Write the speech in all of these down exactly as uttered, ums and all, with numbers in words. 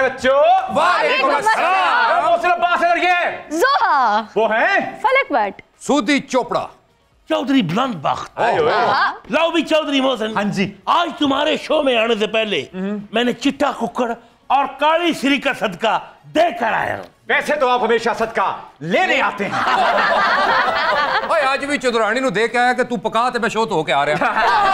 चच्चो। वालेकुम अस्सलाम। मोहसिन अब्बास है ये जोहा। वो हैं फलक भट्ट। सूदी चोपड़ा। चौधरी बुलंद बख्त। लाओ भी चौधरी मोहसिन। हाँ जी। आज तुम्हारे शो में आने से पहले मैंने चिट्टा कुक्कड़ और काली श्री का सदका देकर आया हूँ। वैसे तो आप हमेशा सदका लेने आते हैं। ओए आज भी चौधरानी नु देख आया कि तू पका ते मैं शो तो होके आ रहा।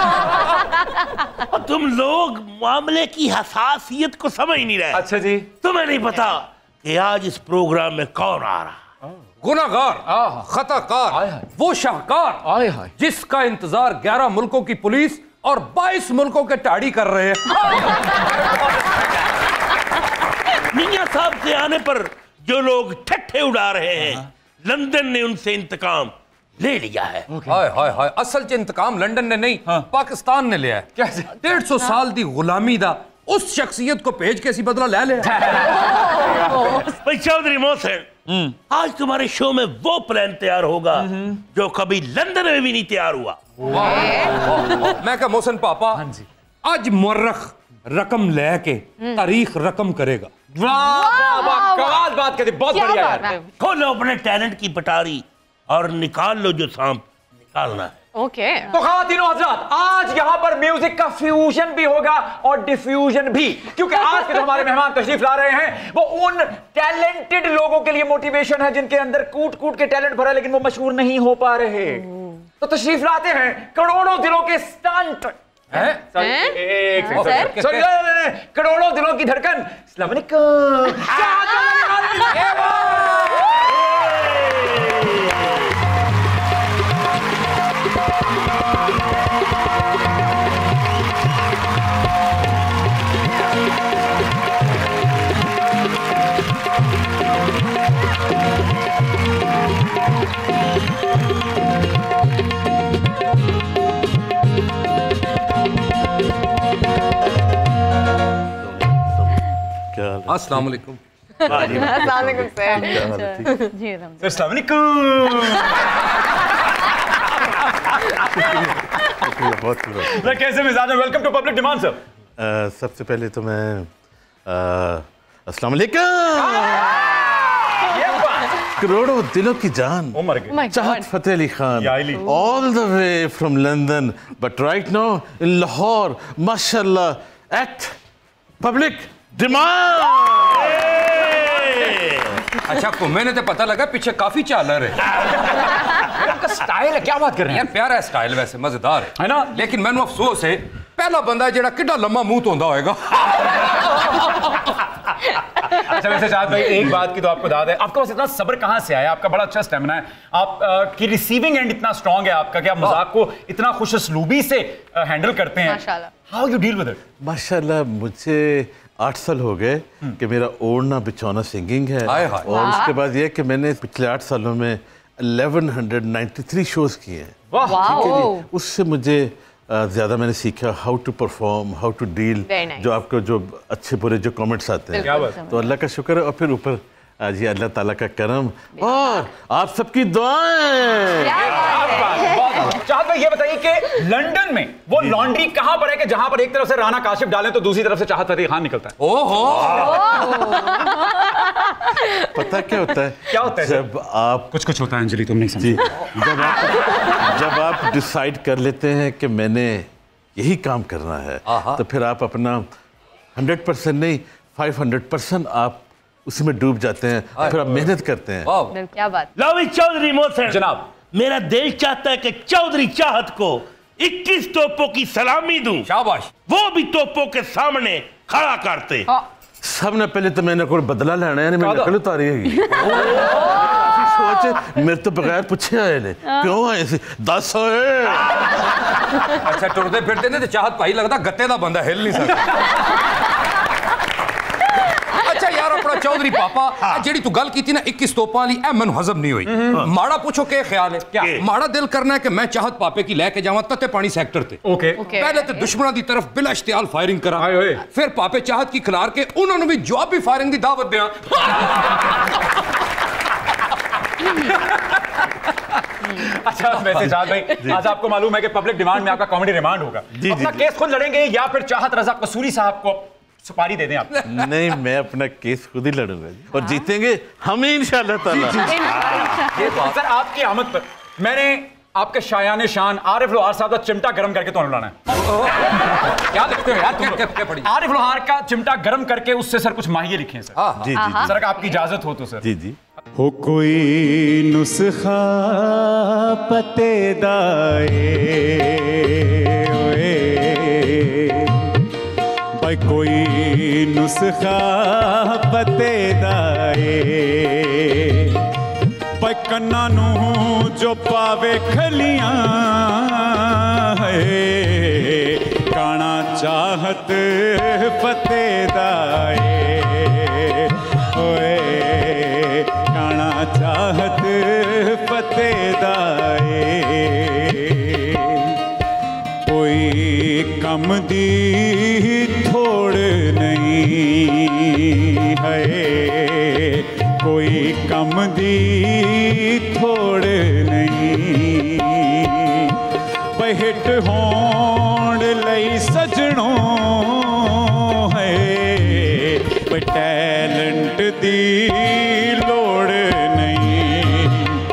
और तुम लोग मामले की हसासियत को समझ नहीं रहे। अच्छा जी। तुम्हें नहीं पता कि आज इस प्रोग्राम में कौन आ रहा। गुनाहगार, खताकार, वो शाहकार जिसका इंतजार ग्यारह मुल्कों की पुलिस और बाईस मुल्कों के टाड़ी कर रहे हैं। मियां साहब के आने पर जो लोग ठट्ठे उड़ा रहे हैं, लंदन ने उनसे इंतकाम ले लिया है। हाय हाय हाय, असल च इंतकाम लंदन ने नहीं पाकिस्तान ने लिया है। डेढ़ सौ साल दी गुलामी दा उस शख्सियत को भेज के ऐसी बदला ले लिया। भाई चौधरी मोहसिन, आज तुम्हारे शो में वो प्लान तैयार होगा जो कभी लंदन में भी नहीं तैयार हुआ। मैं कहा मोहसिन पापा, आज मुर्रख रकम लेके तारीख रकम करेगा। वाह वाह, कमाल बात कर दी, बहुत बढ़िया यार। खोलो अपने टैलेंट की पटारी और निकाल लो जो सांप निकालना है। ओके। तो ख़वातीनो हज़रात, आज यहाँ पर म्यूजिक का फ्यूजन भी होगा और डिफ्यूजन भी, क्योंकि आज के जो हमारे मेहमान तशरीफ ला रहे हैं वो उन टैलेंटेड लोगों के लिए मोटिवेशन है जिनके अंदर कूट कूट के टैलेंट भरा लेकिन वो मशहूर नहीं हो पा रहे। तो तशरीफ लाते हैं करोड़ों दिलों के स्टंट। सॉरी, करोड़ों दिलों की धड़कन। अस्सलाम वालेकुम। अस्सलाम वालेकुम। अस्सलाम वालेकुम सर। जी अस्सलाम वालेकुम। कैसे मिजाज है? Welcome to public demand sir. सबसे पहले तो मैं अस्सलाम वालेकुम। करोड़ों दिलों की जान Chahat Fateh Ali Khan, all the way from London but right now in Lahore, माशाल्लाह एट पब्लिक डिमांड। अच्छा को मैंने तो पता लगा पीछे काफी चालर है। आपका स्टाइल है, क्या बात कर रहे हैं यार? प्यारा है स्टाइल, वैसे मजेदार है, है ना? लेकिन मैंने अफसोस है पहला बंदा जेड़ा किड्डा लम्मा मुंह धोंदा होएगा। अच्छा वैसे शायद भाई एक बात की तो आपको दाद है, आपके पास इतना सब्र कहाँ से आया? आपका बड़ा अच्छा स्टेमिना है, आप की रिसीविंग एंड इतना स्ट्रांग है आपका कि आप मजाक को इतना खुश उसलूबी से हैंडल करते हैं। How you deal with it? माशाल्लाह मुझे आठ साल हो गए कि मेरा ओढ़ना बिछौना सिंगिंग है। हाय हाय। और उसके बाद ये कि मैंने पिछले आठ सालों में ग्यारह सौ तिरानवे शोज किए हैं। वाह। उससे मुझे ज़्यादा मैंने सीखा how to perform, how to deal, जो आपको जो अच्छे बुरे जो कमेंट्स आते हैं। तो अल्लाह का शुक्र है और फिर ऊपर जी अल्लाह ताला का करम और आप सबकी दुआएं। चाहत भाई ये बताइए कि लंदन में वो लॉन्ड्री कहां पर है कि जहां पर एक तरफ से राना काशिफ डालें तो दूसरी तरफ से चाहत फतेह खान निकलता है? ओहो। पता क्या होता है? क्या होता है? जब आप कुछ कुछ होता है अंजलि, तुम नहीं समझी। जब आप जब आप डिसाइड कर लेते हैं कि मैंने यही काम करना है तो फिर आप अपना हंड्रेड परसेंट नहीं फाइव हंड्रेड परसेंट आप उसी में डूब जाते हैं, फिर आप मेहनत करते हैं। क्या बात। लावी चौधरी मोहसिन जनाब, मेरा दिल चाहता है कि चौधरी चाहत को इक्कीस तोपों की सलामी दूं। शाबाश। वो भी तोपों के सामने खड़ा करते। सबने पहले तो मैंने कोई बदला लेना है, मैं नकल उतारी है। सोच मेरे तो बगैर पूछे आए ने क्यों आए सी दस होए। अच्छा टुरदे फिरते ने तो चाहत भाई लगता गत्ते दा बंदा हिल नहीं सकता। अच्छा यार अपना चौधरी पापा जेड़ी तू गल कीती ना इक्कीस तोपां वाली ए मैनू हजम नहीं हुई। माड़ा पूछो के ख्याल है? क्या माड़ा दिल करना है कि मैं चाहत पापे की लेके जावां तत्ते पानी सेक्टर ते। ओके पहले तो दुश्मनों की तरफ बिला इश्तियाल फायरिंग करा, फिर पापे चाहत की खिलार के उन्होंने भी जवाब भी फायरिंग की दावत दिया। अच्छा वैसे चाहत भाई आज आपको मालूम है कि पब्लिक डिमांड में आपका कॉमेडी रिमांड होगा, अपना केस खुद लड़ेंगे या फिर चाहत रजा कसूरी साहब को सुपारी दे दें आप। नहीं, मैं अपना केस खुद ही लड़ूंगा जी, और जीतेंगे हम ही इंशाल्लाह ताला। सर आपकी आमद पर मैंने आपके शायाने शान आरिफ लोहार साहब का चिमटा गर्म करके तो लाना है। क्या लिखते हो यार? क्या क्या पढ़ी? आरिफ लोहार का चिमटा गर्म करके उससे सर कुछ माहिए लिखे हैं सर। जी जी सर आपकी इजाजत हो तो सर। जी जी। हो कोई नुस्खा पते दाए भाई, कोई नुस्खा पते दाए भाई, कन्ना नू जो पावे खलियां है, काना चाहत पते दाए ओए, काना चाहत पते दाए, कोई कम दी थोड़ नहीं है, कोई कम दी थोड़ नहीं, पहिट होण लई सजणों है, टैलेंट दी लोड़ नहीं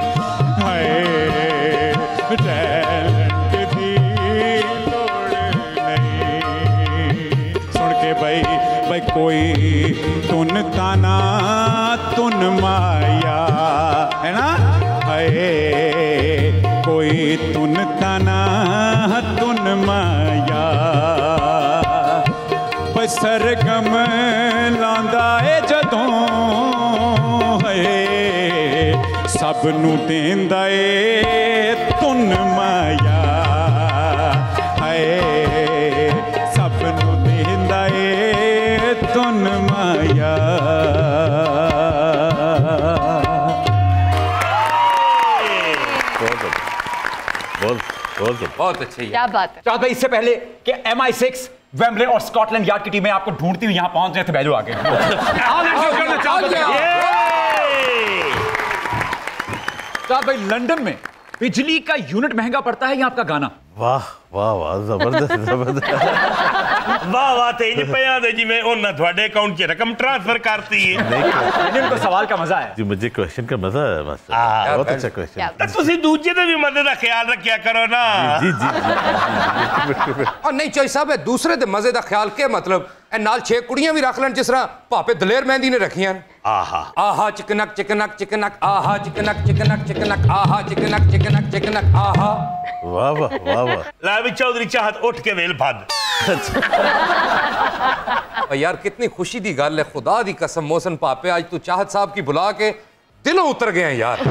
है, टैलेंट दी लोड़ नहीं। सुन के भाई भाई, कोई तुन ताना तुन माया है ना, है कोई तुन ताना तुन माया, सरगम लांदा है जदों है, सब नू देंदा है तुन माया है, सब नू देंदा है तुन माया। बहुत बहुत बहुत अच्छे। क्या बात है। चाहत भाई, इससे पहले कि एम आई सिक्स वेम्बले और स्कॉटलैंड यार्ड की टीमें आपको ढूंढती हुई यहां पहुंच रहे थे, बैजो आगे। चाहत भाई, लंदन में बिजली का यूनिट महंगा पड़ता है या आपका गाना? वाह वाह वाह, जबरदस्त जबरदस्त। वाह वाह, ते इंज पिया दे जिवें उन्हां तुहाडे अकाउंट 'च रकम ट्रांसफर करती है। नहीं, तो सवाल का मजा है जी, मुझे क्वेश्चन का मजा आया मास्टर, बहुत अच्छा क्वेश्चन। ਤਾਂ ਤੁਸੀਂ ਦੂਜੇ ਦੇ ਵੀ ਮਦਦ ਦਾ ਖਿਆਲ ਰੱਖਿਆ ਕਰੋ ਨਾ। जी जी जी। और नहीं चौधरी साहब, दूसरे दे मजे का ख्याल के मतलब ए नाल छे कुड़ियां भी रख लेन, जिस तरह भापे दलेर मेहंदी ने रखियां। आहा आहा चिकनक चिकनक चिकनक, आहा चिकनक चिकनक चिकनक, आहा चिकनक चिकनक चिकनक, आहा। वाह वाह वाह वाह। ਲੈ ਵੀ ਚੌਧਰੀ ਚਾਹਤ ਉੱਠ ਕੇ ਵੇਲ ਫੱਦ। यार कितनी खुशी दी गल है, खुदा दी कसम मोहसिन पापे, आज तू चाहत साहब की बुला के दिलों उतर गए हैं यार।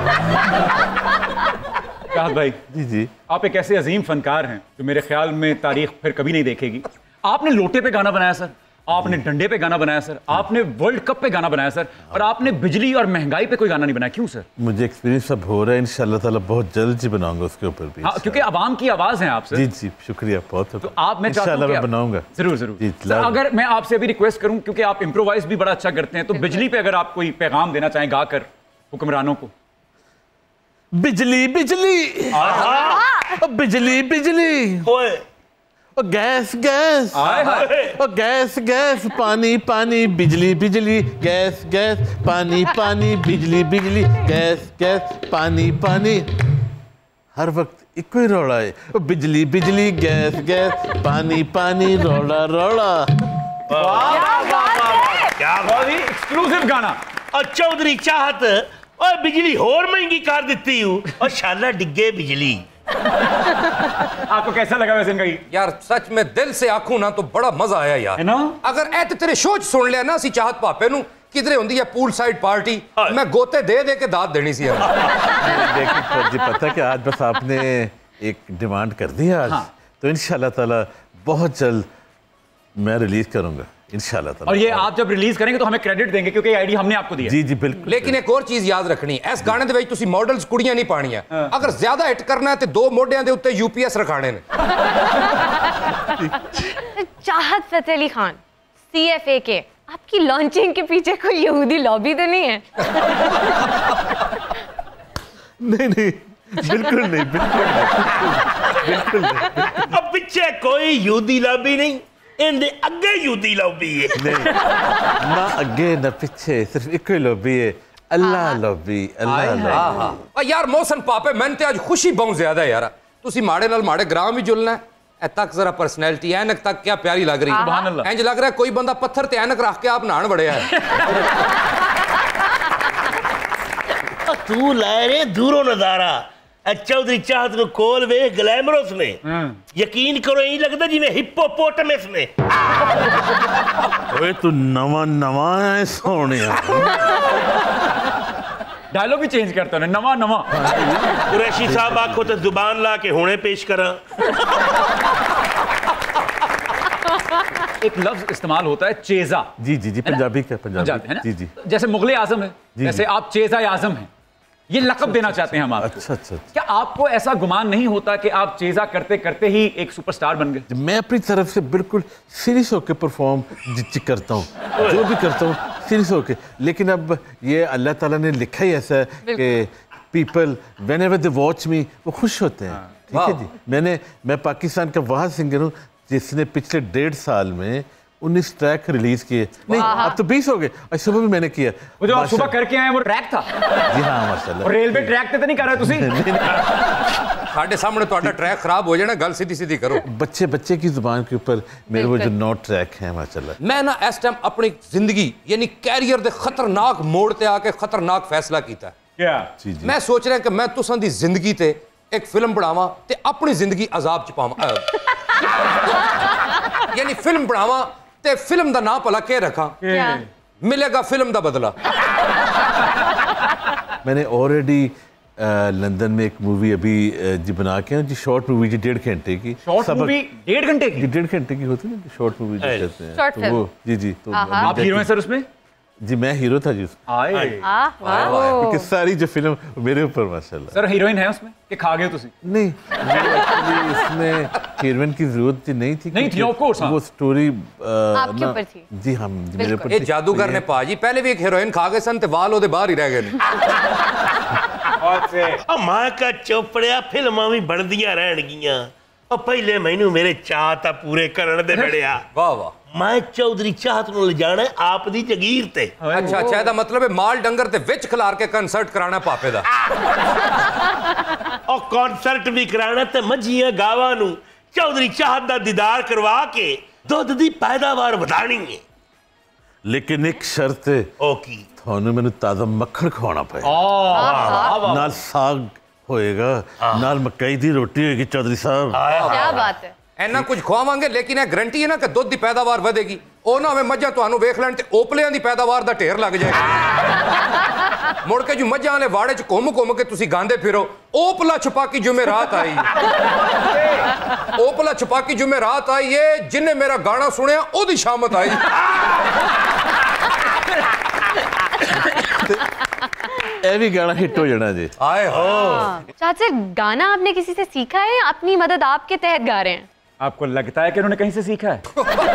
चाहत भाई जी जी। आप एक ऐसे अजीम फनकार हैं जो मेरे ख्याल में तारीख फिर कभी नहीं देखेगी। आपने लोटे पे गाना बनाया सर, आपने डंडे पे गाना बनाया सर, आपने वर्ल्ड कप पे गाना बनाया सर, और आपने बिजली और महंगाई पे कोई गाना नहीं बनाया, क्यों सर? मुझे एक्सपीरियंस अब हो रहा है, इंशाल्लाह ताला बहुत जल्द जी बनाऊंगा उसके ऊपर भी। हाँ, क्योंकि आवाम की आवाज है आप सर। जी जी, शुक्रिया बहुत। तो आप, मैं चाहता हूं इंशाल्लाह कि मैं आप- बनाऊंगा जरूर जरूर जी। सर, अगर मैं आपसे अभी रिक्वेस्ट करूं, क्योंकि आप इम्प्रोवाइज भी बड़ा अच्छा करते हैं, तो बिजली पे अगर आप कोई पैगाम देना चाहें गाकर हुक्मरानों को। बिजली बिजली ओ बिजली बिजली, ਓਏ ओ गैस गैस, हाय हाय। ओ गैस गैस, पानी पानी, बिजली बिजली, गैस गैस, पानी पानी, बिजली बिजली, गैस गैस, पानी पानी। हर वक्त इको ही रौला है, ओ बिजली बिजली, गैस गैस, पानी पानी, रौला रौला। क्या बहुत ही एक्सक्लूसिव गाना। और चौधरी चाहत ओए बिजली होर महंगी कर देती हूँ, और शाला डिग्गे बिजली। आपको कैसा लगा वैसे इनका? यार सच में दिल से आखूं ना तो बड़ा मजा आया यार, है ना? अगर ए ते तेरे शो च सुन लिया ना सी चाहत पापे नु किधरे होंदी है पूल साइड पार्टी, हाँ। मैं गोते दे दे के दाद देनी सी यार। देखिए जी, पता है कि आज बस आपने एक डिमांड कर दी आज, हाँ। तो इंशाल्लाह ताला बहुत जल्द मैं रिलीज करूंगा इंशाल्लाह ताला। और ये आप जब रिलीज करेंगे तो हमें क्रेडिट देंगे, क्योंकि आईडी हमने आपको दिया। जी जी बिल्कुल। लेकिन एक और चीज याद रखनी है, इस गाने दे विच तुसी मॉडल्स कुड़ियां नहीं पाणियां, अगर ज्यादा हिट करना है तो दो मोढियां दे उत्ते यूपीएस रखाने ने। चाहत फतेह अली खान, सीएफए के, आपकी लॉन्चिंग के पीछे कोई यहूदी लॉबी तो नहीं है? नहीं नहीं, बिल्कुल नहीं, बिल्कुल नहीं, बिल्कुल नहीं। अब पीछे कोई यूदी लॉबी नहीं, इनदे अगे यूदी लॉबी है। नहीं ना अगे ना पीछे, सिर्फ एक ही लॉबी है, अल्लाह लॉबी, अल्लाह लॉबी। यार मोहसन पापे मैंने ते आज खुशी बहुत ज्यादा है यार, तुसी माड़े नाल माड़े ग्राम भी जुलना है। ए तक जरा पर्सनैलिटी ऐनक तक क्या प्यारी लग रही है, इंज लग रहा है कोई बंदा पत्थर ते ऐनक रख के आप नहान बड़े है। तू लै रे दूरों नजारा, चौधरी चाहत को कोल वे ग्लैमरस ने, यकीन करो यही लगता जिवें हिप्पोपोटामस ने। ओए तू नवा नवा है सोने, डायलॉग भी चेंज करता है नवा नवा। कुरैशी साहब आखो तो जुबान ला के हुणे पेश करा। एक लफ्ज इस्तेमाल होता है चेजा। जी जी जी पंजाबी का, पंजाबी है ना? जी जी। जैसे मुगले आजम है, जैसे आप चेजा आजम हैं, ये लक़ब देना चाहते हैं हम आपको। अच्छा अच्छा। क्या आपको ऐसा गुमान नहीं होता कि आप चेजा करते करते ही एक सुपरस्टार बन गए? मैं अपनी तरफ से बिल्कुल सीरियस होकर परफॉर्म करता हूँ, जो भी करता हूँ सीरियस होकर। लेकिन अब ये अल्लाह ताला ने लिखा ही ऐसा है कि people whenever they watch me, वो खुश होते हैं। ठीक है जी। मैंने मैं पाकिस्तान का वह सिंगर हूँ जिसने पिछले डेढ़ साल में उन्नीस ट्रैक रिलीज किए। नहीं अब तो बीस हो गए, और सुबह भी मैंने किया। वो जो आप सुबह करके आए वो ट्रैक था? जी हाँ माशाल्लाह। और रेलवे ट्रैक पे तो नहीं कर रहे तुसी? साढ़े सामने ਤੁਹਾਡਾ ट्रैक खराब हो जाना, गल सीधी सीधी करो। बच्चे बच्चे की जुबान के ऊपर मेरे वो जो नौ ट्रैक हैं माशाल्लाह। मैं ना इस टाइम अपनी जिंदगी यानी कैरियर दे खतरनाक मोड़ ते आके खतरनाक फैसला कीता। क्या? जी जी। मैं सोच रहा कि मैं तुसां दी जिंदगी ते एक फिल्म बनावा ते अपनी जिंदगी अजाब च पावां। यानी फिल्म बनावा ते फिल्म दा नाम भला के रखा? मिलेगा फिल्म दा बदला। मैंने ऑलरेडी लंदन में एक मूवी अभी जी बना के जी, शॉर्ट मूवी जी, डेढ़ घंटे की। शॉर्ट मूवी डेढ़ घंटे की? डेढ़ घंटे की होती है ना शॉर्ट मूवी जो कहते हैं, शॉर्ट तो वो जी जी। तो आप हीरो हैं सर उसमें? जी मैं हीरो था जी। आए क्योंकि सारी जो फिल्म मेरे ऊपर माशाल्लाह। सर हीरोइन है उसमें कि खा गए तुसी? नहीं इसमें हीरोइन की जरूरत नहीं थी। नहीं थी ऑफ कोर्स। वो स्टोरी आपके ऊपर थी। जी हम मेरे ऊपर। ये जादूगर ने पाजी पहले भी एक हीरोइन खा गए सन ते वाल ओदे बाहर ही रह गए। मां का चोपड़िया फिल्मां भी बनदियां रहणगियां। और पहले मैनू मेरे चाह ता पूरे करन दे बड़िया। वाह वाह। मैं चौधरी चाहत नु ले जाना आप दी जगीर ते। अच्छा अच्छा, ਇਹਦਾ मतलब है माल डंगर ते विच खिलार के कंसर्ट कराना पापे दा। और कॉन्सर्ट भी कराना ते मझियां गावां नु चौधरी चाहत दा दीदार करवा के दुध दी पैदावार बढ़ानी है। लेकिन एक शर्त है, ओ की? थानू मैनू ताजा मक्खन खवाना पएगा, नाल साग होएगा, नाल मकई दी रोटी होएगी चौधरी साहब। क्या बात है। इन्ना कुछ खवावांगे लेकिन यह गारंटी है ना कि दुध की पैदावार बढ़ेगी। ओ ना हमें मझां तुहानू वेख लैण ते ओपलियां दी पैदावार दा ढेर लग जाएगा। मुड़ के जो मझां वाले वाड़े च घुम घुम के तुसी गांदे फिरो, ओपला छपाकी जुमेरात आई, ओपला छपाकी जुमेरात आई है, जिन्हें मेरा गाना सुनिया ओदी शामत आई। ए भी गाना हिट हो जाना जी। आए हो चाचा, गाना आपने किसी से सीखा है या अपनी मदद आपके तहत गा रहे हैं? आपको लगता है कि उन्होंने कहीं से सीखा है?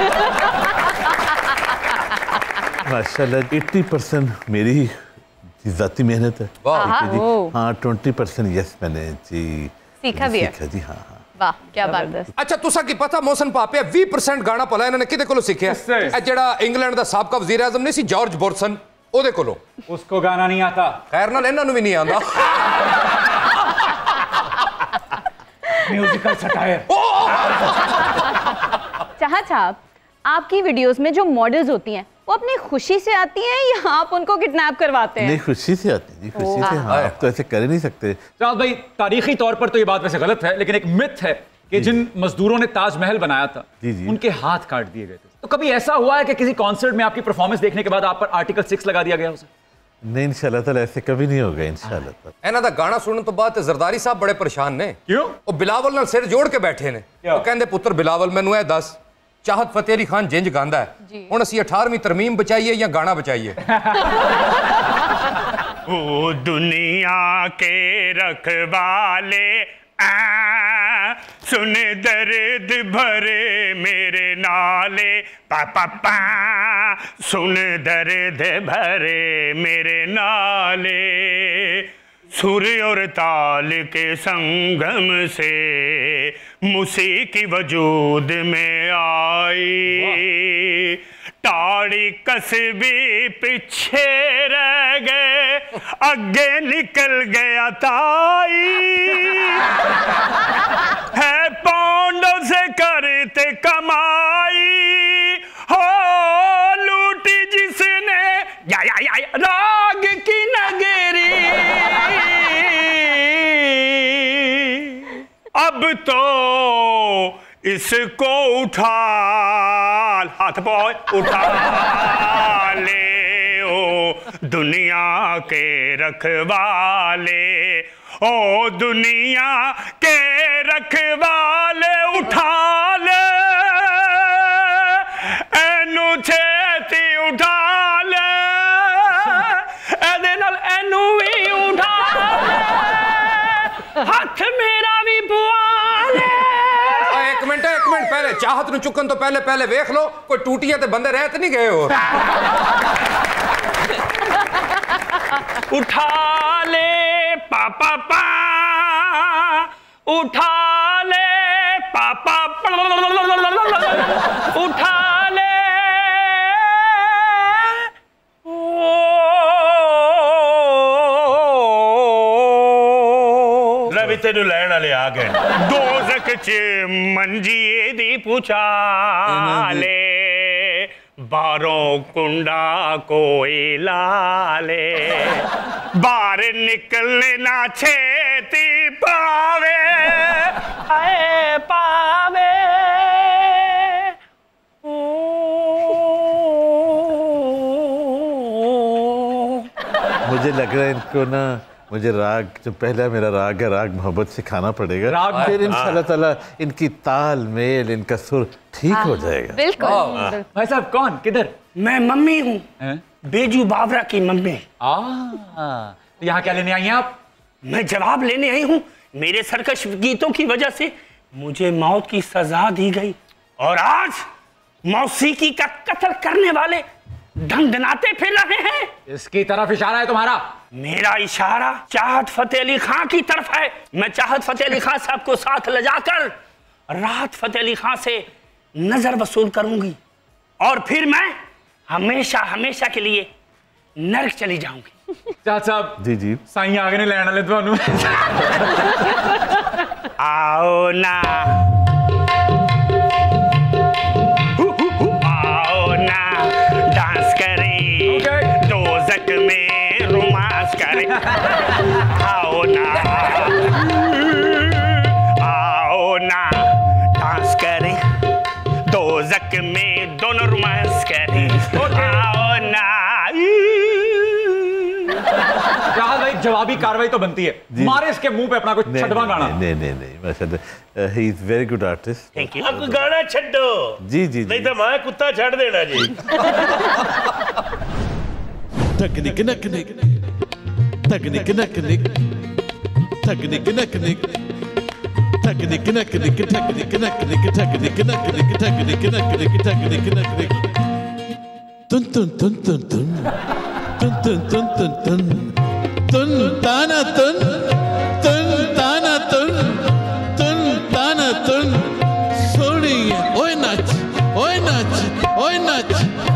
माशाल्लाह अस्सी परसेंट मेरी जाती मेहनत है। जी हाँ, ट्वेंटी परसेंट यस मैंने जी सीखा भी है। सीखा जी हाँ हाँ। वाह क्या बात है। अच्छा तुसा की पता मोहसन पापे बीस परसेंट गाना भला इन्होंने किदे कोलों सीखिया? ए जेड़ा इंग्लैंड दा साबका वजीर आज़म नहीं सी जॉर्ज बोर्सन, ओदे कोलों। उसको गाना नहीं आता। खैर नाल इन्हां नूं भी नहीं आंदा। Musical satire. चाहा छाप, आपकी वीडियोस में जो मॉडल्स होती हैं वो अपनी खुशी से आती हैं या आप उनको किडनैप करवाते हैं? नहीं खुशी से आती जी, खुशी से। हाँ आप तो ऐसे कर ही नहीं सकते। चाँद भाई तारीखी तौर पर तो ये बात वैसे गलत है, लेकिन एक मिथ है कि जिन मजदूरों ने ताजमहल बनाया था जी जी। उनके हाथ काट दिए गए थे। तो कभी ऐसा हुआ है कि किसी कॉन्सर्ट में आपकी परफॉर्मेंस देखने के बाद आप पर आर्टिकल सिक्स लगा दिया गया हो? नहीं इंशाल्लाह ताला ऐसे कभी नहीं होगा इंशाल्लाह ताला। इन्हां दा गाना सुनने तो बाद जरदारी साहब बड़े परेशान ने। क्यों? वो बिलावल नाल सिर जोड़ के बैठे ने। वो कहंदे पुत्र बिलावल मैनू ए दस, चाहत फतेह अली खान जिंज गांदा है, हुण असीं अठारहवीं तरमीम बचाइए या गाना बचाइए? ओ दुनिया के रखवाले आ, सुन दर्द भरे मेरे नाले, पा पा पा सुन दर्द भरे मेरे नाले, सुर और ताल के संगम से मौसीकी वजूद में आई, ताड़ी कसबी पीछे रह गए, आगे निकल गया ताई। है पौंडों से करते कमाई, हो लूटी जिसने या या या, या राग की नगरी। अब तो इसको उठा, हाथ बॉय उठा ले ओ दुनिया के रखवाले, ओ दुनिया के रखवाले उठा ले, एनू छेती उठा ले, एदे नाल एनू भी उठा ले, हाथ मेरा भी बुआ ले। एक मिनट एक मिनट पहले चाहत नु चुकन तो पहले पहले वेख लो कोई टूटियां ते बंदे रहत नहीं गए हो। उठा ले पापा पा, उठा ले पापा, उठा ले रवि तेनू लैन वाले आ गए। दोज़ख च मंजीए दी पूछा ले, बारों कुंडा कोई लाले, बाहर निकलने ना छेती पावे, आए पावे। मुझे लग रहा है इनको ना, मुझे राग जो पहला मेरा राग है राग मोहब्बत सिखाना पड़ेगा, राग फिर इंशाल्लाह ताला इनकी ताल मेल इनका सुर ठीक हो जाएगा। बिल्कुल। भाई साहब कौन किधर? मैं मम्मी हूँ, बेजू बावरा की मम्मी। तो यहाँ क्या लेने आई हैं आप? मैं जवाब लेने आई हूँ। मेरे सरकश गीतों की वजह से मुझे मौत की सजा दी गई, और आज मौसीकी का कत्ल करने वाले ढंढनाते फिर रहे हैं। इसकी तरफ इशारा है तुम्हारा? मेरा इशारा चाहत फतेह अली खां की तरफ है। मैं चाहत फतेह अली खां साहब को साथ ले जाकर राहत फतेह अली खां से नजर वसूल करूंगी, और फिर मैं हमेशा हमेशा के लिए नरक चली जाऊंगी। चाचा साहब जी जी साईं आगे नहीं लैन वाले तुहानू। आओ ना आओ ना डांस करें, दोज़ख में रोमांस करें। आओ ना आओ ना डांस करें, दोज़ख में दोनों रोमांस करें। आओ ना। भाई जवाबी कार्रवाई तो बनती है, मारे इसके मुंह पे अपना कुछ छठवां गाना। नहीं नहीं नहीं माशाल्लाह, he is very good artist. Thank you. अब गाना छड्डो जी जी नहीं तो मैं कुत्ता छड़ देना जी। तकनीक नकनिक तकनीक नकनिक तकनीक नकनिक तकनीक नकनिक तकनीक नकनिक तकनीक नकनिक तकनीक नकनिक तकनीक नकनिक तुन तुन तुन तुन तुन तुन तुन तुन तुन तुन तुन ताना तुन तुन ताना तुन तुन ताना तुन सोनिए ओए नाच ओए नाच ओए नाच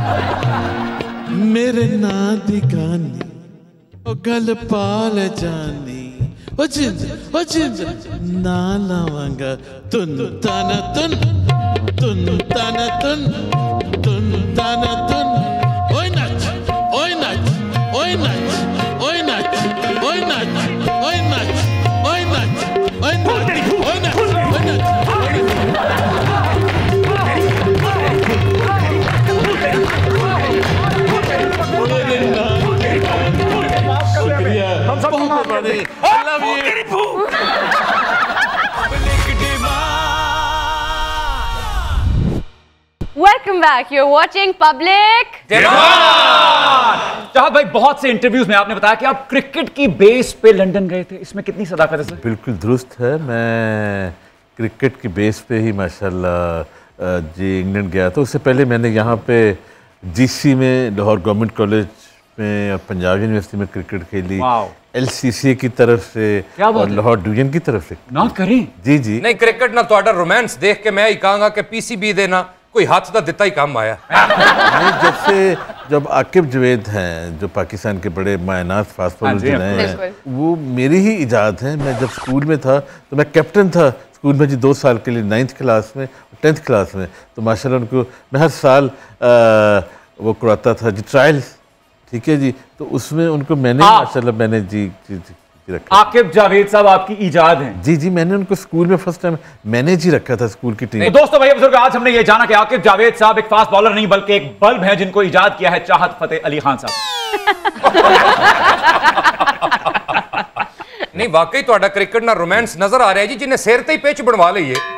मेरे ना दी गानी ओ गल पाल जानी ओ जिंद ओ जिंद ना लावांगा तुन ताना तुन तुन ताना तुन तुन ताना तुन ओए नाच ओए नाच ओए नाच ओए नाच ओए नाच ओए नाच ओए नाच ओए नाच ओए नाच ओए नाच। शुक्रिया हम सब बड़े I love you. Welcome back. You're watching Public चाहत भाई, बहुत से इंटरव्यूज में आपने बताया कि आप क्रिकेट की बेस पे लंदन गए थे, इसमें कितनी सदाकत है सर? बिल्कुल दुरुस्त है, मैं क्रिकेट की बेस पे ही माशाल्लाह जी इंग्लैंड गया था। उससे पहले मैंने यहाँ पे जीसी में, लाहौर गवर्नमेंट कॉलेज में और पंजाब यूनिवर्सिटी में क्रिकेट खेली। एलसीसी की तरफ से और लाहौर डिवीजन की तरफ से ना करें। जी जी नहीं क्रिकेट ना ਤੁਹਾਡਾ रोमांस देख के मैं ही कहूंगा कि पीसीबी देना कोई हाथ का दिता ही काम आया। नहीं, जैसे जब आकिब जवेद हैं जो पाकिस्तान के बड़े मायनात फास्ट बॉलर जिन्हें हैं, वो मेरी ही इजाद है। मैं जब स्कूल में था तो मैं कैप्टन था स्कूल में जी, दो साल के लिए नाइन्थ क्लास में टेंथ क्लास में। तो माशाल्लाह उनको मैं हर साल आ, वो करवाता था जी ट्रायल्स, ठीक है जी। तो उसमें उनको मैंने माशाल्लाह मैंने जी, जी, जी रखा। आकिब जावेद साहब आपकी इजाद हैं। जी जी, मैंने उनको स्कूल में फर्स्ट टाइम मैंने जी रखा था स्कूल की टीम। तो दोस्तों भाई बुजुर्ग, आज हमने ये जाना कि आकिब जावेद साहब एक फास्ट बॉलर नहीं बल्कि एक बल्ब है जिनको इजाद किया है चाहत फतेह अली खान साहब। नहीं वाकई ਤੁਹਾਡਾ क्रिकेट ना रोमांस नजर आ रहा है जी, जिन्हें सिर ते ही पिच बनवा ली है।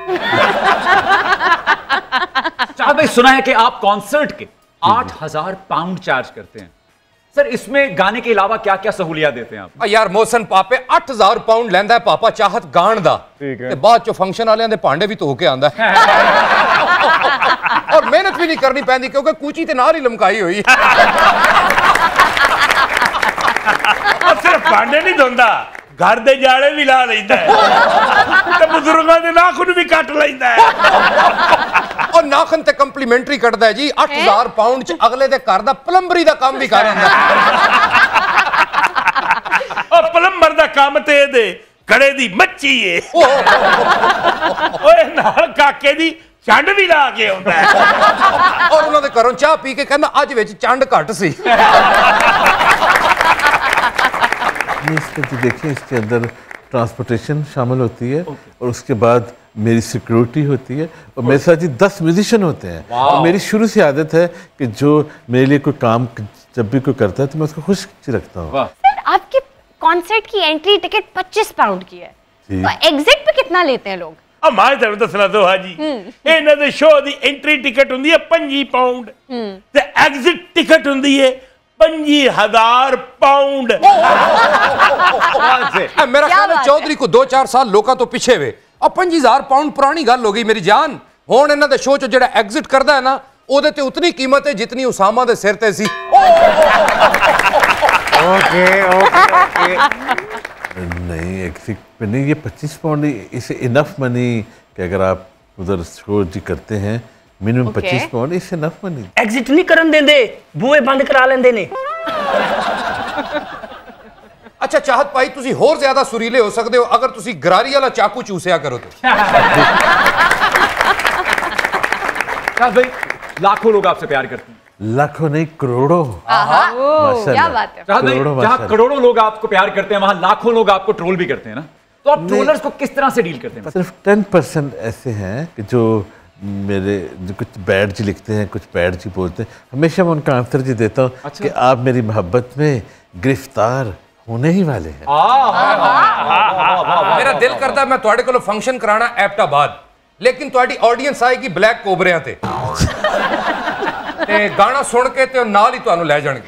चाहत भाई, सुना है कि आप कॉन्सर्ट के आठ हजार पाउंड चार्ज करते हैं। सर इसमें गाने के अलावा क्या क्या सहूलियत देते हैं आप? यार मोहसन पापे अठ हजार पाउंड लैंदा है पापा चाहत गाण दा, ते बाद चो फंक्शन वालियां दे भांडे भी धो के आंदा है। और मेहनत भी नहीं करनी पैंदी क्योंकि कूची ते नाल ही लमकाई हुई है। और सिर्फ भांडे नहीं धोंदा, घर दे जाड़े भी ला लेंदा है ते बुजुर्गां दे नाखून भी कट लेंदा है। और नाखन ते कंप्लीमेंट्री कटदा है जी। अठ हजार पाउंड च अगले दे घर दा प्लंबरी दा काम भी कर रहा है। और प्लंबर दा काम ते दे कड़े दी मच्छी है। ओए नाल काके दी चंड भी ला के आउंदा है। और उन्हां दे घरों चाह पी के कहंदा अज विच चंड घट सी। इसमें तो देखिए इसके अंदर ट्रांसपोर्टेशन शामिल होती है और उसके बाद मेरी सिक्योरिटी होती है और मेरे साथ जी दस म्यूजिशियन होते हैं। और मेरी शुरू से आदत है कि जो मेरे लिए कोई काम जब भी कोई करता है तो मैं उसको खुश रखता हूँ। सर आपके कॉन्सर्ट की एंट्री टिकट पच्चीस पाउंड की है, तो एग्जिट पे कितना लेते हैं लोग? अब मैं तेरे दसना दो हाजी, इन्हां दे शो दी एंट्री टिकट हुंदी है पच्चीस पाउंड ते एग्जिट टिकट हुंदी है पच्चीस हजार पाउंड। मेरा ख्याल है चौधरी को दो चार साल लोगों तो पीछे वे। अब पच्चीस हजार पाउंड पुरानी गल हो गई मेरी जान। हुण इन्हां दे शो चो जेड़ा एग्जिट करदा है ना ओदे ते उतनी कीमत है जितनी उसामा दे सिर ते सी। ओके ओके नहीं एग्जिट पे नहीं, ये पच्चीस पाउंड इसे इनफ मनी कि अगर आप उधर शो जी करते हैं मिनिमम पच्चीस पाउंड इसे इनफ मनी। एग्जिट नहीं करन देंदे, बूहे बंद करा लेंदे ने। अच्छा चाहत भाई तुसी होर ज्यादा सुरीले हो सकते हो अगर तुसी गरारी वाला चाकू चूसिया करो तो। चाहत भाई, लाखों लोग आपसे प्यार करते हैं। लाखों नहीं करोड़ों। क्या बात है। चाहत भाई, जहां करोड़ों लोग आपको प्यार करते हैं वहां लाखों लोग आपको ट्रोल भी करते हैं ना, तो आप ट्रोलर्स को किस तरह से डील करते हैं? सिर्फ टेन परसेंट ऐसे हैं कि जो मेरे जो कुछ बैड जी लिखते हैं, कुछ बैड जी बोलते हैं, हमेशा मैं उनका आंसर जी देता हूँ अच्छा। कि आप मेरी मोहब्बत में गिरफ्तार होने ही वाले हैं। मेरा दिल करता है मैं तुहाडे कोलों फंक्शन कराना एबटाबाद, लेकिन तुहाडी ऑडियंस आएगी ब्लैक कोबरियां ते ते गाना सुन के ते नाल ही तुहानू ले जाणगे।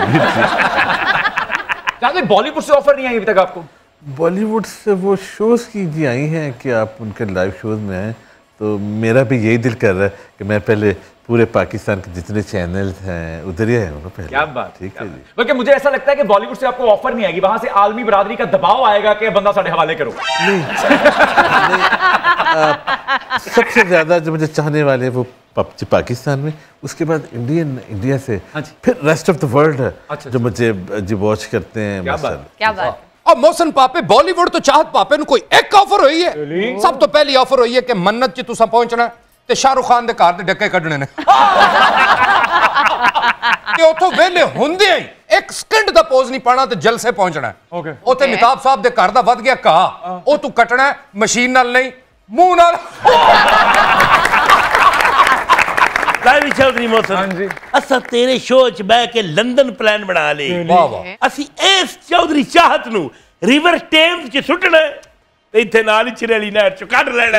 चाहते बॉलीवुड से ऑफर नहीं आई अभी तक आपको? बॉलीवुड से वो शोज की जी आई हैं कि आप उनके लाइव शोज में आए, तो मेरा भी यही दिल कर रहा है कि मैं पहले पूरे पाकिस्तान के जितने चैनल हैं उधर ही आया पहले। क्या बात, ठीक है जी। बल्कि मुझे ऐसा लगता है कि बॉलीवुड से आपको ऑफर नहीं आएगी, वहां से आलमी बरादरी का दबाव आएगा कि बंदा साढ़े हवाले करो। नहीं, नहीं आ, सबसे ज्यादा जो मुझे चाहने वाले वो पाकिस्तान में, उसके बाद इंडियन इंडिया से, फिर रेस्ट ऑफ द वर्ल्ड है जो मुझे जी वॉच करते हैं। क्या बात, क्या बात। और मोहसन पापे बॉलीवुड तो चाहत पापे नु कोई एक ऑफर हुई है। सब तो पहली ऑफर हुई है कि मन्नत च तुसा पहुंचना ते शाहरुख खान दे घर दे डक्के कढने ने कि उथों वेले हुंदे ही एक सेकंड दा पोज नहीं पाना ते जलसे पहुंचना है। ओके ओथे मिताब साहब दे घर दा वध गया घा, ओ तू कटना है मशीन नाल नहीं मुंह नाल। लाइव चौधरी मोहसन असा तेरे शो च बह के लंदन प्लान बना ले। वाह वाह। असी इस चौधरी चाहत नु रिवर टेम्स च सुटना ते इथे नाल ही चिरेली नहर च कढ लेना।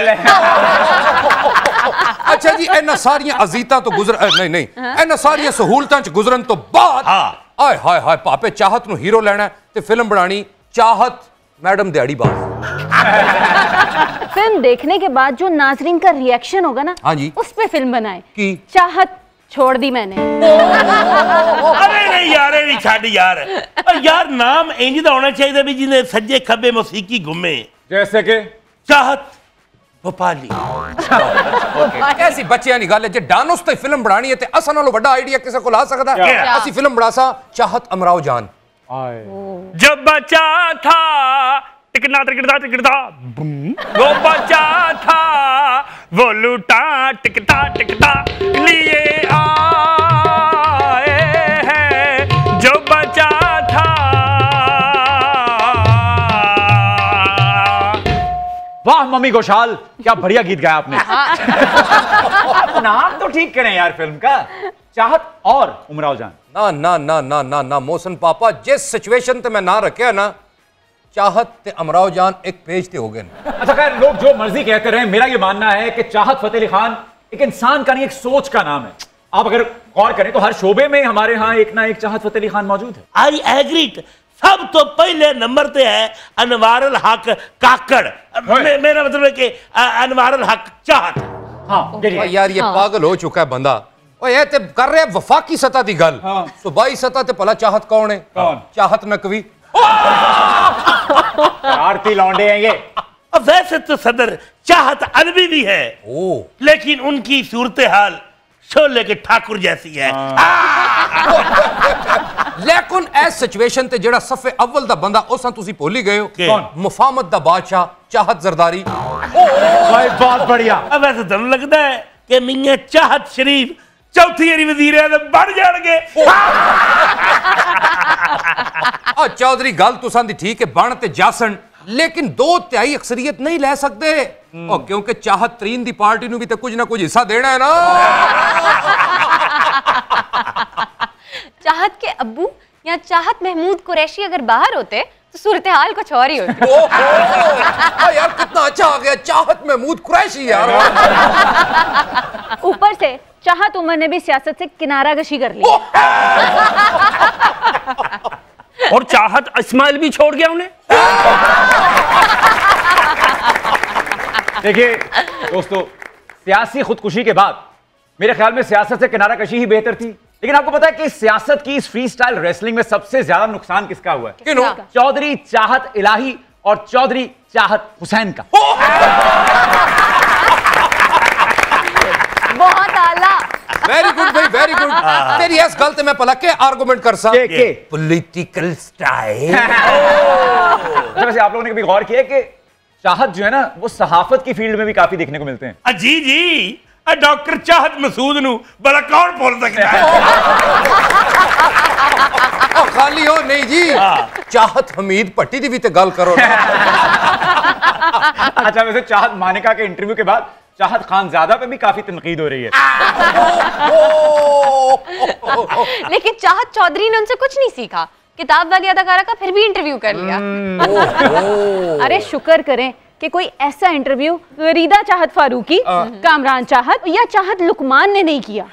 अच्छा जी इन्हां सारियां अजीतां तो गुजर नहीं नहीं इन्हां सारियां सहूलतां च गुजरन तो बाद आय हाय हाय पापे चाहत नु हीरो लेना ते फिल्म बनानी चाहत मैडम दिहाड़ीबाज। फिल्म देखने के बाद जो नाजरीन का रिएक्शन होगा ना, हाँ जी, उस पे फिल्म बनाए की चाहत छोड़ दी मैंने। अरे नहीं यार, नहीं छाड़ यार। और यार नाम इंज दा होना चाहिए भी जिन्हें सज्जे खब्बे मौसीकी घूमे। जैसे कि चाहत भोपाली। ऐसी बच्चियां नहीं गल है जे डानोस ते फिल्म बनानी है ते असा नालों बड़ा आइडिया किसे को ला सकदा है। असी फिल्म बना सा चाहत अमराव जान। जब बचा था टिकना टिकटा टिकटा वो बचा था वो लूटा टिकटा टिकटा लिए आए हैं जो बचा था। वाह मम्मी गोशाल, क्या बढ़िया गीत गाया आपने। नाम तो ठीक करें यार फिल्म का, चाहत और उमराव जान। ना ना ना ना ना ना मोहसिन पापा, जिस सिचुएशन ते मैं ना रखा ना चाहत ते अमराव जान एक पेज ते हो गए। अच्छा खैर, लोग जो मर्जी कहते रहे, मेरा ये मानना है कि चाहत फतेह अली खान एक इंसान का नहीं, एक सोच का नाम है। आप अगर गौर करें तो हर शोबे में हमारे यहाँ एक ना एक चाहत फतेह अली खान मौजूद है। I agreed. सब तो पहले नंबर पे है अनवारुल हक काकड़। मे, मेरा मतलब है कि अनवारुल हक चाहत। हाँ यार ये हाँ। पागल हो चुका है बंदा। ओए ते कर रहे वफाकी सतह की गल। हाँ। सूबाई सतह ते भला चाहत कौन है? कौन? चाहत नकवी। आरती लौंडे हैं ये। अब वैसे तो सदर चाहत अलवी भी है, ओ। लेकिन उनकी सूरत हाल शोले के ठाकुर जैसी है। लेकिन ऐस सिचुएशन ते जेड़ा सफे अव्वल दा बंदा ओसा तुसी भूल ही गए हो। कौन? मुफामत दा बादशाह चाहत जरदारी। भाई बहुत बढ़िया। अब वैसे तो लगता है कि मियां चाहत शरीफ चौथी बारी वजीर आज़म बन जाएंगे। और चौधरी गल तुसां दी ठीक है, बन ते जासन, लेकिन दो तिहाई अक्सरियत नहीं ले सकते। और क्योंकि चाहत तरीन दी पार्टी नू भी तो कुछ ना कुछ हिस्सा देना है ना। चाहत के अब्बू या चाहत महमूद कुरैशी अगर बाहर होते तो सूरत हाल कुछ और ही होती। ओ, ओ, यार कितना अच्छा आ गया चाहत महमूद कुरैशी यार। ऊपर से चाहत उमर ने भी सियासत से किनारा कशी कर ली। और चाहत इस्माइल भी छोड़ गया उन्हें। देखिए दोस्तों, सियासी खुदकुशी के बाद मेरे ख्याल में सियासत से किनारा कशी ही बेहतर थी। लेकिन आपको पता है कि सियासत की इस फ्री स्टाइल रेसलिंग में सबसे ज्यादा नुकसान किसका हुआ है? किनो? चौधरी चाहत इलाही और चौधरी चाहत हुसैन का। बहुत आला। वेरी गुड भाई, वेरी गुड। तेरी इस गल ते मैं भला के आर्गुमेंट कर सकता? के पॉलिटिकल स्टाइल। वैसे आप लोगों ने कभी गौर किया कि चाहत जो है ना वो सहाफत की फील्ड में भी काफी देखने को मिलते हैं। जी जी, डॉक्टर चाहत मसूद नू बड़ा कौन बोल सकता है? ओ खाली हो नहीं जी, चाहत हमीद भट्टी दी भी ते गल करो ना। अच्छा वैसे चाहत मानिका के इंटरव्यू के बाद चाहत खानजादा पे भी काफी तनकीद हो रही है। लेकिन चाहत चौधरी ने उनसे कुछ नहीं सीखा। किताब वाली अदाकारा का फिर भी इंटरव्यू कर लिया। अरे शुक्र करें कि कोई ऐसा इंटरव्यू फरीदा चाहत फारूकी, कामरान चाहत या चाहत लुकमान ने नहीं किया।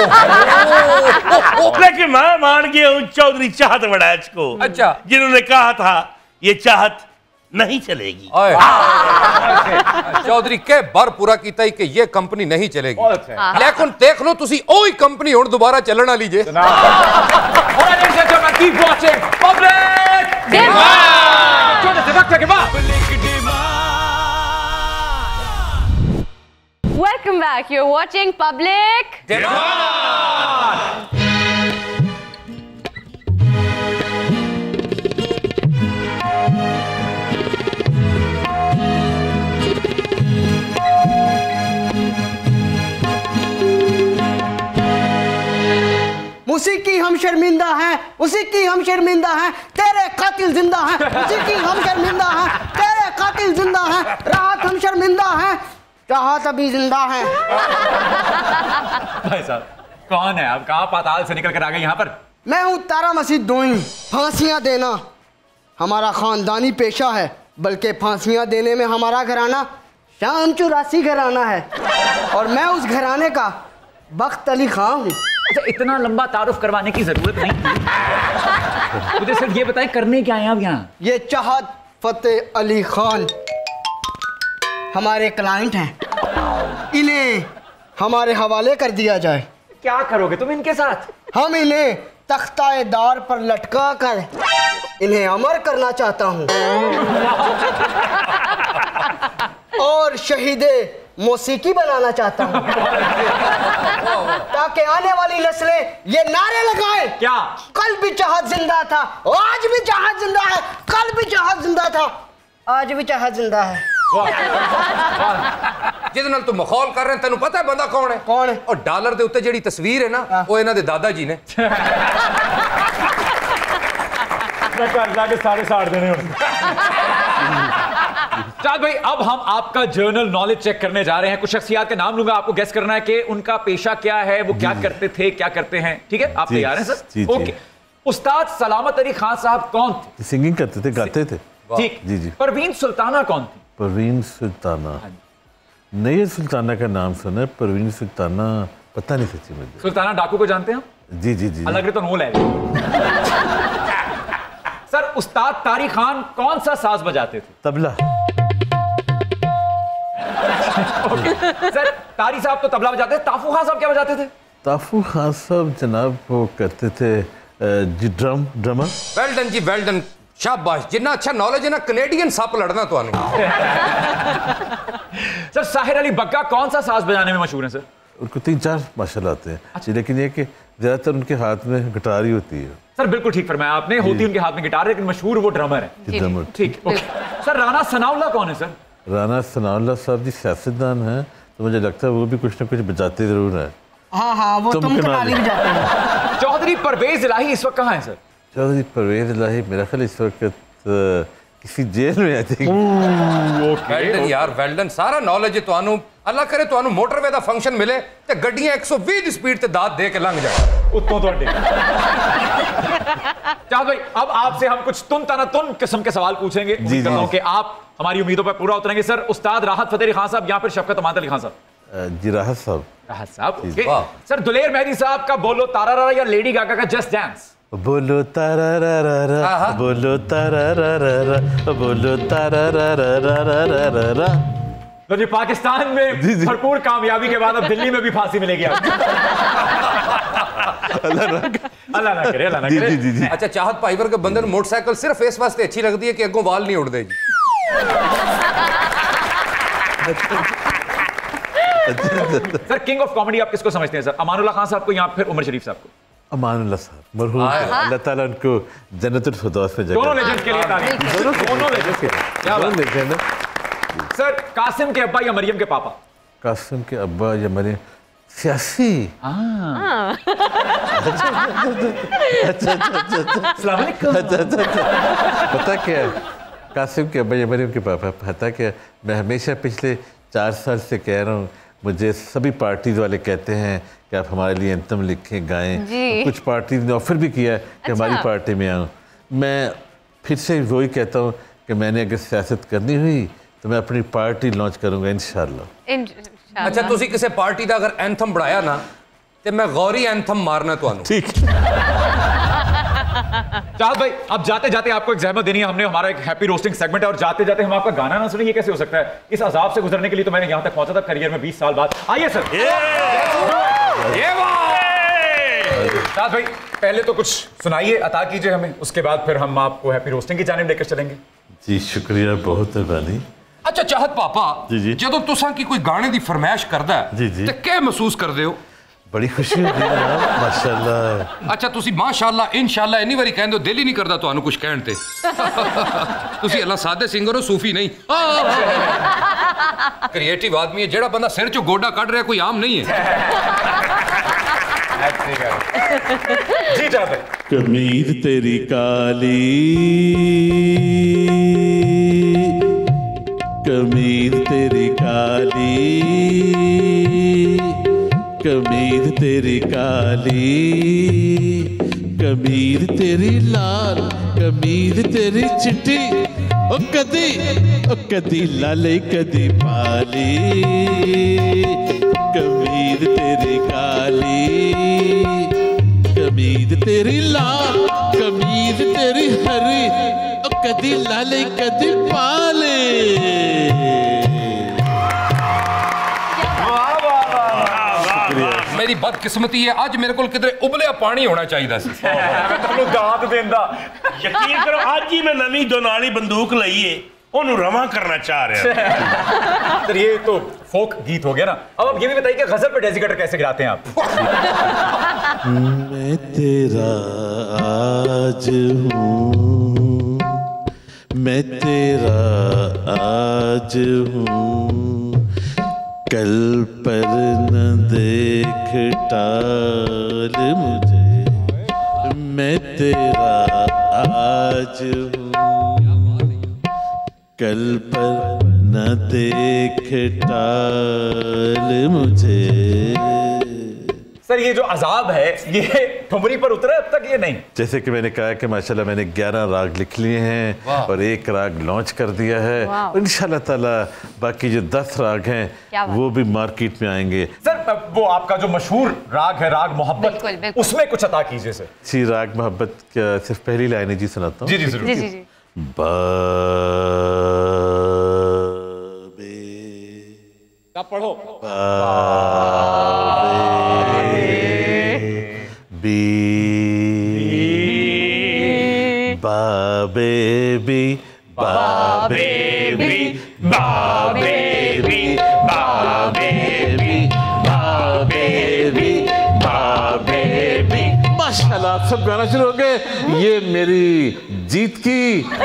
लेकिन मैं मान गया हूं चौधरी चाहत वड़ैच को। अच्छा, जिन्होंने कहा था ये चाहत नहीं चलेगी। चौधरी के बार पूरा कीता ही कि ये कंपनी नहीं चलेगी। लेकिन देख लो तुसी ओही कंपनी हुण दोबारा चलना लीजिए। Welcome back. You're watching Public Demand। उसी की हम शर्मिंदा हैं, उसी की हम शर्मिंदा हैं, तेरे कातिल जिंदा हैं। उसी की हम शर्मिंदा हैं, तेरे कातिल जिंदा हैं। राहत हम शर्मिंदा हैं, चाहत अभी जिंदा हैं। भाई साहब कौन है आप? कहाँ पाताल से निकल कर आ गए यहाँ पर? मैं हूँ तारा मसीह दोई। फांसियाँ देना हमारा खानदानी पेशा है, बल्कि फांसियाँ देने में हमारा घराना शान चौरासी घराना है, और मैं उस घराने का बख्त अली खां हूँ। अच्छा इतना लंबा तारुफ करवाने की जरूरत नहीं थी। मुझे सिर्फ ये बताएं करने क्या आए आप यहाँ? ये चाहत फतेह अली खान हमारे क्लाइंट हैं, इन्हें हमारे हवाले कर दिया जाए। क्या करोगे तुम इनके साथ? हम इन्हें तख्ताए दार पर लटका कर इन्हें अमर करना चाहता हूं और शहीदे मौसीकी बनाना चाहता हूं ताकि आने वाली नस्लें ये नारे लगाएं, क्या कल भी चाहत जिंदा था, आज भी चाहत जिंदा है, कल भी चाहत जिंदा था, आज भी चाहत जिंदा है। जिहदे नाल तू मखौल कर रहे हैं, तेनू पता है बंदा कौन है? कौन है? और डॉलर दे उत्ते जेड़ी तस्वीर है ना, वो इन्हां दे दादा जी ने। मैं घर जाके सारे साड़ देने होंगे। चाँद भाई, अब हम आपका जर्नल नॉलेज चेक करने जा रहे हैं। कुछ शख्सियात का नाम लूंगा, आपको गेस करना है कि उनका पेशा क्या है, वो क्या करते थे, क्या करते हैं। ठीक है, आप तैयार हैं सर? ओके। उस्ताद सलामत अली खान साहब कौन थे? सिंगिंग करते थे, गाते थे। ठीक जी जी। परवीन सुल्ताना कौन थी? परवीन सुल्ताना, नैयर सुल्ताना का नाम सुना है, परवीन सुल्ताना पता नहीं सच्ची मुझे। सुल्ताना डाकू को जानते हैं? जी जी जी। अलग तो नो ले सर, उस्ताद तारिक खान कौन सा साज बजाते थे? तबला। सर, तारी साहब तो तबला बजाते थे, ताफू खान साहब क्या बजाते थे? ताफू खान साहब जनाब वो करते थे जी ड्रम, ड्रमर। वेल डन जी, वेल डन, शाबाश। जितना अच्छा नॉलेज है ना, कनेडियन सप लड़ना तो आने। सर, साहिर अली बग्गा कौन सा साज बजाने में मशहूर है सर? उनको तीन चार माशाल्लाह आते हैं। अच्छा। लेकिन ये कि ज्यादातर उनके हाथ में गिटार ही होती है। सर बिल्कुल ठीक फरमाया आपने, होती उनके हाथ में गिटार, लेकिन मशहूर वो ड्रमर है। ड्रमर। ठीक। सर, राना सनाउल्लाह कौन है सर? राना सनाउल्लाह साहब जी सियासतदान हैं, तो मुझे लगता है वो भी कुछ ना कुछ बजाते जरूर हैं। हाँ हाँ, वो तुम कनाली भी जाते हैं। चौधरी परवेज इलाही इस वक्त कहाँ है सर? चौधरी परवेज इलाही मेरा ख्याल इस वक्त किसी जेल में, आई थिंक। वेल डन यार, वेल डन। सारा नॉलेज है तुहानू। अल्लाह करे तुहानू मोटरवे दा फंक्शन मिले ते गड्डियां एक सौ बीस दी स्पीड ते दाद दे के लंघ जाए उत्तों तो अड्डे। चाँद भाई, अब आपसे हम कुछ तुन तना तुन किस्म के सवाल पूछेंगे। उम्मीद करता हूं कि आप हमारी उम्मीदों पर पूरा उतरेंगे। सर, उस्ताद राहत फतेह अली खान साहब या फिर शफकत अमान अली खान साहब? जी राहत साहब। राहत साहब। सर, दुलेर मेहदी साहब का बोलो तारा रा या लेडी गागा का जस्ट डांस? बोलो तारा रा रा रा, बोलो तारा रा रा रा, बोलो तारा रा रा रा रा रा रा। लो जी, पाकिस्तान में भरपूर कामयाबी के बाद अब दिल्ली में भी फांसी मिलेगी आपको। अल्लाह ना करे, अल्लाह ना करे। जी जी जी। अच्छा, चाहत पाइवर के बंदे मोटरसाइकिल सिर्फ इस वास्ते अच्छी लगती है कि अगों वाल नहीं उड़ते जी। सर, किंग ऑफ कॉमेडी आप किसको समझते हैं सर? अमानुल्लाह खान साहब को या फिर उमर शरीफ साहब को? अमानुल्लाह साहब मरहूम, अल्लाह ताला उनको जन्नतुल फिरदौस में जगह। दोनों लेजेंड्स के लिए तारीफ। दोनों लेजेंड्स के लिए। क्या बात है? सर, कासिम के अब्बा या मरियम के पापा? कासिम के अब्बा या मरियम सियासी। पता क्या है, कासिम के अब्बा या मरियम के पापा, पता क्या, मैं हमेशा पिछले चार साल से कह रहा हूँ, मुझे सभी पार्टीज वाले कहते हैं कि आप हमारे लिए एंथम लिखें, गाएं। कुछ पार्टीज ने ऑफर भी किया है कि हमारी पार्टी में आऊँ। मैं फिर से वही कहता हूँ कि मैंने अगर सियासत करनी हुई तो मैं अपनी पार्टी लॉन्च करूंगा इंशाल्लाह। अच्छा, तुसी किसी पार्टी का अगर एंथम बढ़ाया ना तो मैं गौरी एंथम मारना तो ठीक। चाहत भाई, अब जाते जाते आपको एक जहमत देनी है। हमने हमारा एक हैप्पी रोस्टिंग सेगमेंट है और जाते जाते हम आपका गाना ना सुने, ये कैसे हो सकता है? इस अजाब से गुजरने के लिए तो मैंने यहां तक पहुंचा था करियर में बीस साल बाद। आइए सर। चाहत भाई, पहले तो कुछ सुनाइए, अता कीजिए हमें, उसके बाद फिर हम आपको हैप्पी रोस्टिंग की जानिब लेकर चलेंगे। जी शुक्रिया, बहुत मेहरबानी। अच्छा चाहत पापा, जी जी, जदों तुसां की कोई गाने दी फरमाइश करदा है जी जी, ते क्या महसूस करदे हो? बड़ी खुशी होती है जनाब, माशाल्लाह। अच्छा, तुसी माशाल्लाह इंशाल्लाह इन्नी बारी कहंदे हो, दिल ही नहीं करदा तुहानू कुछ कहण ते। तुसी अल्लाह सादे सिंगर हो, सूफी नहीं। क्रिएटिव आदमी है, जेड़ा बंदा सिर चो गोडा कढ रहा कोई आम नहीं है। जी चाहत भाई। कमीज तेरी काली, कमीज तेरी काली, कमीज तेरी काली, कमीज तेरी लाल, कमीज तेरी चिट्टी, ओ कदी ओ कदी लाले कदी पाली, कमीज तेरी काली, कमीज तेरी लाल, कमीज तेरी हरी, ओ कदी लाले कदी पाले। मेरी बदकिस्मती है अज मेरे को किधरे उबलिया पानी होना चाहिए सी दात देंदा यकीन करो आज ही मैं नवी दोनाली बंदूक लईए ओनू रवा करना चाह रहा सर ये तो फोक गीत हो गया ना। अब आप ये भी बताइए कि गजल पे डेजिकेटर कैसे गिराते हैं आप? मैं तेरा आज हूँ, मैं तेरा आज हूँ, कल पर न देख टाल मुझे, मैं तेरा आज हूँ, कल पर न देख टाल मुझे। सर ये जो अजाब है ये ठुमरी पर उतरा अब तक ये नहीं? जैसे कि मैंने कहा कि माशाल्लाह मैंने ग्यारह राग लिख लिए हैं और एक राग लॉन्च कर दिया है और इंशाल्लाह ताला बाकी जो दस राग हैं वो भी मार्केट में आएंगे। सर वो आपका जो मशहूर राग है राग मोहब्बत, उसमें कुछ अता कीजिए सर। जी राग मोहब्बत क्या सिर्फ पहली लाइन जी सुनाता हूँ? जी जी जरूर। जी जी जी। बाबे आप पढ़ो। बी बाबे बी बाबे बी बाबे बी बाबे बी बाबे बी बाबे बी। माशाल्लाह आप सब गाना शुरू हो गए। ये मेरी जीत की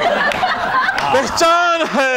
पहचान है।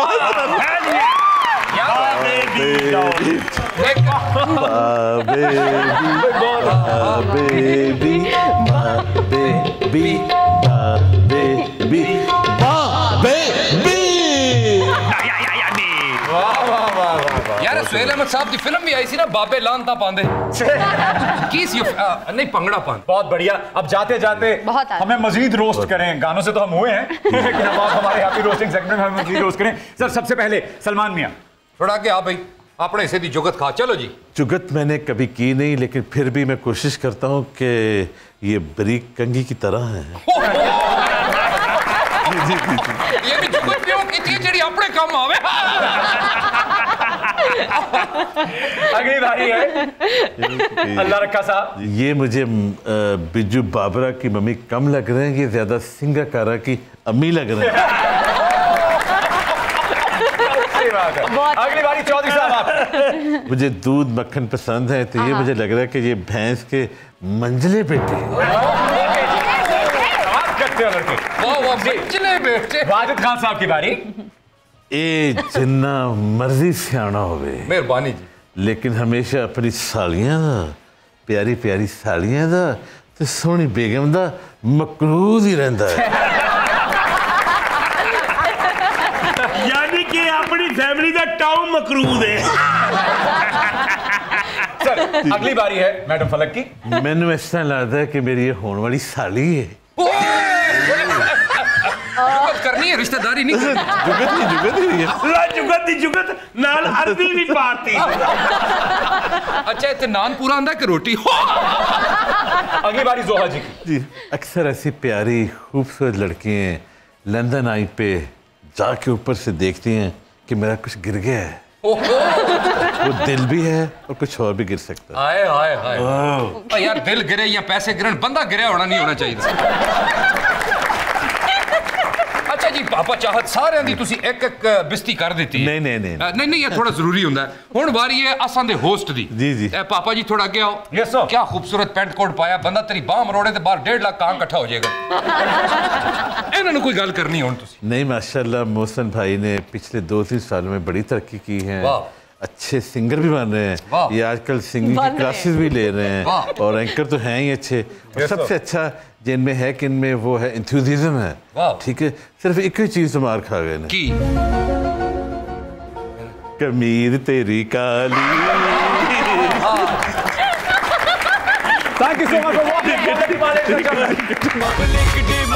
यार सुहेल अहमद साहब की फिल्म भी आई सी ना बाबे लानता पांदे की सी नहीं पंगड़ा पान। बहुत बढ़िया। अब जाते जाते हमें मजीद रोस्ट करें, गानों से तो हम हुए हैं लेकिन अब आप हमारे हैप्पी रोस्टिंग सेगमेंट में हमें मजीद रोस्ट करें। सर सबसे पहले सलमान मियां थोड़ा आगे आ भाई, अपने हिस्से की जुगत खा। चलो जी। जुगत मैंने कभी की नहीं लेकिन फिर भी मैं कोशिश करता हूँ कि ये बरीक कंगी की तरह है। ये भी जुगत क्यों की थी जड़ी अपने काम आवे। अगली बारी है अल्लाह रखा साहब। ये मुझे बिजू बाबरा की मम्मी कम लग रहे हैं, ये ज्यादा सिंगाकारा की अम्मी लग रहे हैं। अगली बारी चौधरी साहब आप। मुझे दूध मक्खन पसंद है तो ये मुझे लग रहा है कि ये भैंस के मंजले बेटे। वाजिद खान साहब की बारी। ए जिन्ना मर्जी सियाना होवे मेहरबानी जी, लेकिन हमेशा अपनी सालियां दा प्यारी प्यारी सालियां दा ते सोहनी बेगम दा मकरूज ही रहंदा है। यानी कि अपनी फैमिली दा टाउन मकरूज है। सर अगली बारी है मैडम फलक की। मैनू इस तरह लगता है कि मेरी ये होने वाली साली है। करनी है रिश्तेदारी नहीं करनी। जुगत नहीं जुगत नहीं है। ला जुगत दी जुगत नाल अरबी भी पाती। अच्छा इतने नान पूरा आंदा कि रोटी। अगली बारी जोहा जी की। जी अक्सर ऐसी प्यारी खूबसूरत लड़कियां लंदन आई पे जाके ऊपर से देखती हैं कि मेरा कुछ गिर गया है। वो दिल भी है और कुछ और भी गिर सकता है। आए आए आए यार दिल गिरे या पैसे गिरन बंदा गिरा होना नहीं होना चाहिए। अच्छा जी पापा चाहत सारे दी तुसी एक एक बिस्ती कर देती है। नहीं नहीं नहीं नहीं नहीं ये थोड़ा जरूरी होता है। हुण बारी है असां दे होस्ट दी। जी जी ए पापा जी थोड़ा आगे आओ। Yes sir. क्या खूबसूरत पैंट कोट पाया, बंदा तेरी बाह मरोड़े ते बाहर डेढ़ लाख कां इकट्ठा हो जाएगा। इन्हां नूं कोई गल करनी हुण तुसी। नहीं माशाल्लाह मोहसिन भाई ने पिछले दो तीन सालों में बड़ी तरक्की की है। अच्छे सिंगर भी बन रहे हैं, ये आजकल सिंगिंग की क्लासेस भी ले रहे हैं और एंकर तो हैं ही अच्छे। और सबसे अच्छा जिनमें है कि इनमें वो है इंथुजिज्म है। ठीक है सिर्फ एक ही चीज से मार खा गए ना की कमीज तेरी काली। Thank you so much for watching.